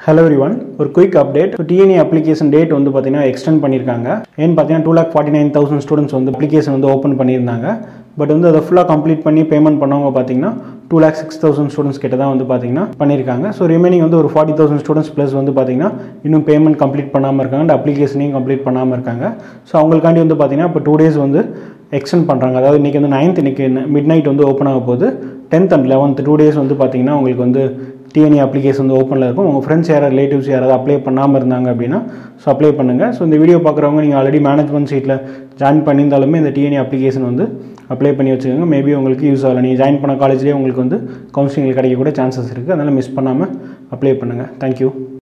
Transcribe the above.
Hello everyone, ஒரு quick update. TNA application date வந்து பாத்தீங்கன்னா extend பண்ணிருக்காங்க. ஏன் பாத்தீங்கன்னா 2,49,000 students வந்து application வந்து open பண்ணிருந்தாங்க. பட் வந்து அதை ஃபுல்லா கம்ப்ளீட் பண்ணி பேமெண்ட் பண்ணவங்க பாத்தீங்கன்னா 2,06,000 students கிட்ட தான் வந்து பாத்தீங்கன்னா பண்ணிருக்காங்க. ஸோ ரிமைனிங் வந்து ஒரு 40,000 students ப்ளஸ் வந்து பாத்தீங்கன்னா இன்னும் பேமெண்ட் கம்ப்ளீட் பண்ணாம இருக்காங்க அண்ட் அப்ளிகேஷனையும் கம்ப்ளீட் பண்ணாம இருக்காங்க. ஸோ அவங்களுக்காண்டி வந்து பாத்தீங்கன்னா இப்போ 2 days வந்து எக்ஸ்டெண்ட் பண்ணுறாங்க. அதாவது இன்றைக்கி வந்து 9th இன்னைக்கு மிட் நைட் வந்து ஓப்பன் ஆக போகுது. 10th அண்ட் 11th 2 days வந்து பார்த்தீங்கன்னா உங்களுக்கு வந்து டிஎன்ஏ அப்ளிகேஷன் வந்து ஓப்பனில் இருக்கும். உங்கள் ஃப்ரெண்ட்ஸ் யாராவது ரிலேட்டிவ்ஸ் யாராவது அப்ளை பண்ணாமல் இருந்தாங்க அப்படின்னா ஸோ அப்ளை பண்ணுங்கள். ஸோ இந்த வீடியோ பார்க்குறவங்க நீங்கள் ஆல்ரெடி மேனேஜ்மெண்ட் சீட்டில் ஜாயின் பண்ணியிருந்தாலுமே இந்த டிஎன்ஏ அப்ளிகேஷன் வந்து அப்ளை பண்ணி வச்சுக்கோங்க. மேபி உங்களுக்கு யூஸ் ஆகலை. நீங்கள் ஜாயின் பண்ண காலேஜ்லேயே உங்களுக்கு வந்து கவுன்சிலிங் கிடைக்க கூட சான்சஸ் இருக்குது. அதனால் மிஸ் பண்ணாமல் அப்ளை பண்ணுங்கள். தேங்க்யூ.